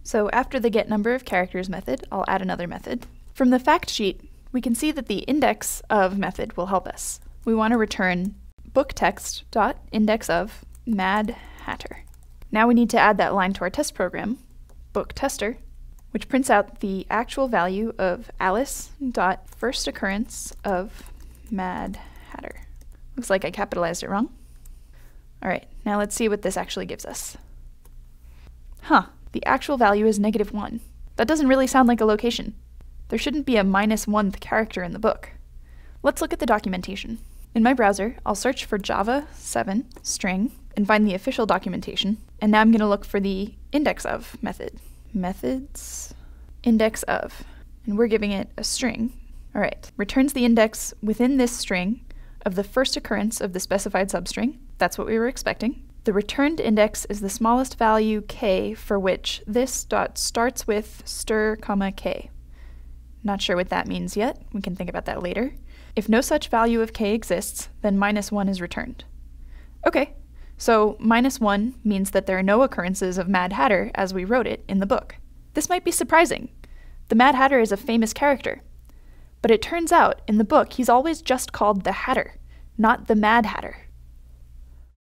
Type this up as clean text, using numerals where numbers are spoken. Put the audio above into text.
So after the getNumberOfCharacters method, I'll add another method. From the fact sheet, we can see that the indexOf method will help us. We want to return booktext.indexOf Mad Hatter. Now we need to add that line to our test program, bookTester, which prints out the actual value of Alice.firstoccurrence of Mad Hatter. Looks like I capitalized it wrong. Alright, now let's see what this actually gives us. The actual value is -1. That doesn't really sound like a location. There shouldn't be a -1th character in the book. Let's look at the documentation. In my browser, I'll search for Java 7 string and find the official documentation, and now I'm going to look for the indexOf method. Methods indexOf, and we're giving it a string. Alright, returns the index within this string of the first occurrence of the specified substring. That's what we were expecting. The returned index is the smallest value k for which this dot starts with stir, k. Not sure what that means yet. We can think about that later. If no such value of k exists, then -1 is returned. Okay, so -1 means that there are no occurrences of Mad Hatter as we wrote it in the book. This might be surprising. The Mad Hatter is a famous character. But it turns out, in the book, he's always just called the Hatter, not the Mad Hatter.